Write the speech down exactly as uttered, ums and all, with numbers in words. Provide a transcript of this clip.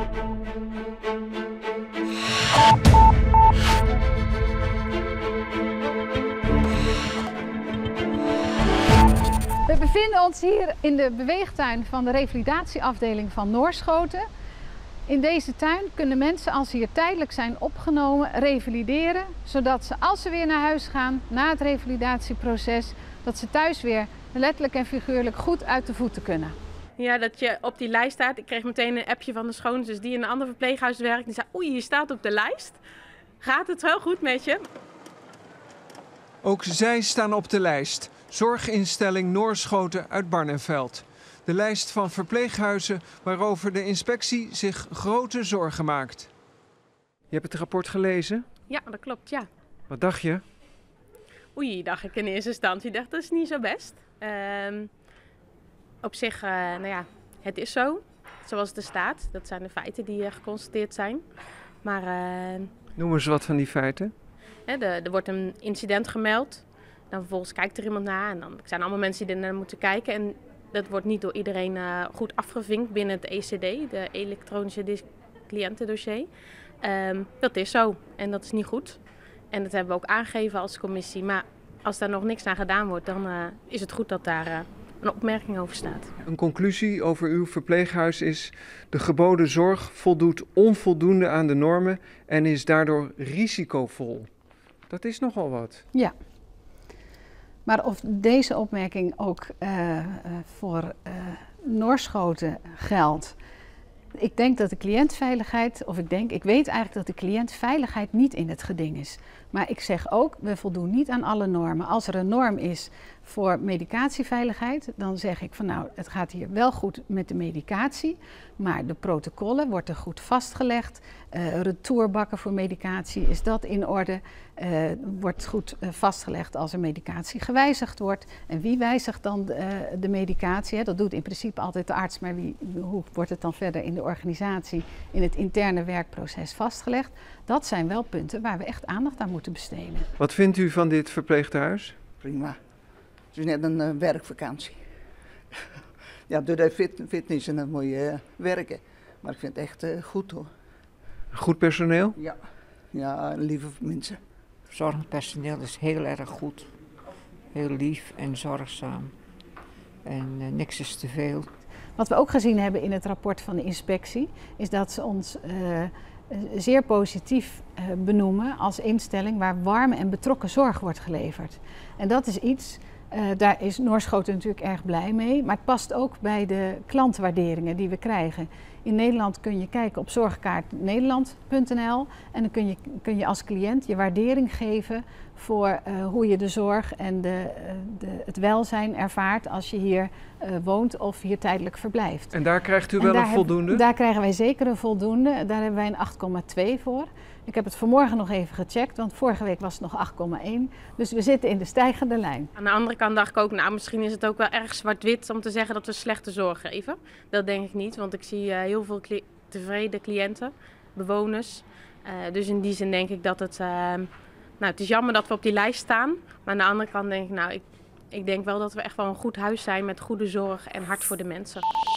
We bevinden ons hier in de beweegtuin van de revalidatieafdeling van Noorschoten. In deze tuin kunnen mensen, als ze hier tijdelijk zijn opgenomen, revalideren, zodat ze, als ze weer naar huis gaan na het revalidatieproces, dat ze thuis weer letterlijk en figuurlijk goed uit de voeten kunnen. Ja, dat je op die lijst staat. Ik kreeg meteen een appje van de schoonzus die in een ander verpleeghuis werkt. Die zei, oei, je staat op de lijst. Gaat het wel goed met je? Ook zij staan op de lijst. Zorginstelling Noorschoten uit Barneveld. De lijst van verpleeghuizen waarover de inspectie zich grote zorgen maakt. Je hebt het rapport gelezen? Ja, dat klopt, ja. Wat dacht je? Oei, dacht ik in eerste instantie. dacht dat is niet zo best. Uh, op zich, uh, nou ja, het is zo. Zoals het er staat. Dat zijn de feiten die uh, geconstateerd zijn. Maar... Uh, Noem eens wat van die feiten. Hè, de, er wordt een incident gemeld. Dan vervolgens kijkt er iemand naar. En dan zijn allemaal mensen die er naar moeten kijken. En dat wordt niet door iedereen uh, goed afgevinkt binnen het E C D, de elektronische cliëntendossier. Um, dat is zo en dat is niet goed. En dat hebben we ook aangegeven als commissie. Maar als daar nog niks aan gedaan wordt, dan uh, is het goed dat daar uh, een opmerking over staat. Een conclusie over uw verpleeghuis is: de geboden zorg voldoet onvoldoende aan de normen en is daardoor risicovol. Dat is nogal wat. Ja. Maar of deze opmerking ook uh, uh, voor uh, Noorschoten geldt. Ik denk dat de cliëntveiligheid, of ik denk, ik weet eigenlijk dat de cliëntveiligheid niet in het geding is. Maar ik zeg ook, we voldoen niet aan alle normen. Als er een norm is voor medicatieveiligheid, dan zeg ik van nou, het gaat hier wel goed met de medicatie. Maar de protocollen wordt er goed vastgelegd. Uh, retourbakken voor medicatie, is dat in orde? Uh, wordt goed uh, vastgelegd als er medicatie gewijzigd wordt. En wie wijzigt dan de, uh, de medicatie? Hè? Dat doet in principe altijd de arts, maar wie, hoe wordt het dan verder in de organisatie, in het interne werkproces vastgelegd? Dat zijn wel punten waar we echt aandacht aan moeten besteden. Wat vindt u van dit verpleeghuis? Prima. Het is net een uh, werkvakantie. Ja, door de fit, fitness en dat moet je uh, werken. Maar ik vind het echt uh, goed hoor. Goed personeel? Ja, ja, lieve mensen. Zorgpersoneel is heel erg goed. Heel lief en zorgzaam. En uh, niks is te veel. Wat we ook gezien hebben in het rapport van de inspectie, is dat ze ons uh, zeer positief uh, benoemen als instelling waar warme en betrokken zorg wordt geleverd. En dat is iets, uh, daar is Noorschoten natuurlijk erg blij mee, maar het past ook bij de klantwaarderingen die we krijgen. In Nederland kun je kijken op zorgkaart nederland punt n l en dan kun je, kun je als cliënt je waardering geven voor uh, hoe je de zorg en de, uh, de, het welzijn ervaart als je hier uh, woont of hier tijdelijk verblijft. En daar krijgt u en wel daar een voldoende? Heb, daar krijgen wij zeker een voldoende. Daar hebben wij een acht komma twee voor. Ik heb het vanmorgen nog even gecheckt, want vorige week was het nog acht komma één. Dus we zitten in de stijgende lijn. Aan de andere kant dacht ik ook, nou misschien is het ook wel erg zwart-wit om te zeggen dat we slechte zorg geven. Dat denk ik niet, want ik zie uh, heel veel cli- tevreden cliënten, bewoners. Uh, dus in die zin denk ik dat het... Uh, nou, het is jammer dat we op die lijst staan, maar aan de andere kant denk ik, nou, ik, ik denk wel dat we echt wel een goed huis zijn met goede zorg en hart voor de mensen.